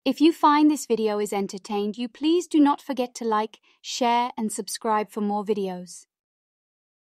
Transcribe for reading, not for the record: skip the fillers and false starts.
If you find this video is entertained, you please do not forget to like, share and subscribe for more videos.